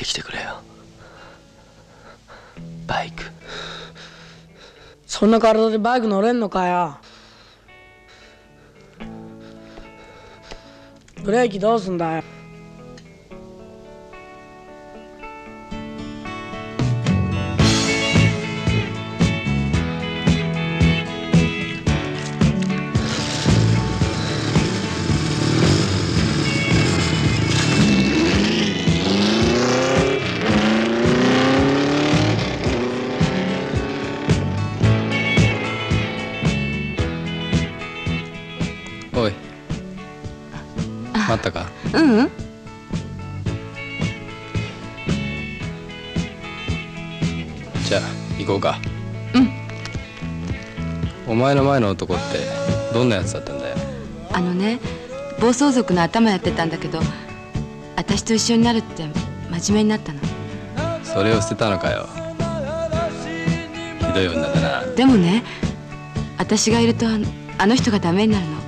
きてくれよ。バイク。 そんな体でバイク乗れんのかよ。ブレーキどうすんだよ。 おい、待ったか？ ううん。 じゃあ行こうか。 うん。 お前の前の男ってどんなやつだったんだよ。 暴走族の頭やってたんだけど、私と一緒になるって真面目になったの。 それを捨てたのかよ。ひどい女だな。 でもね、私がいるとあの人がダメになるの。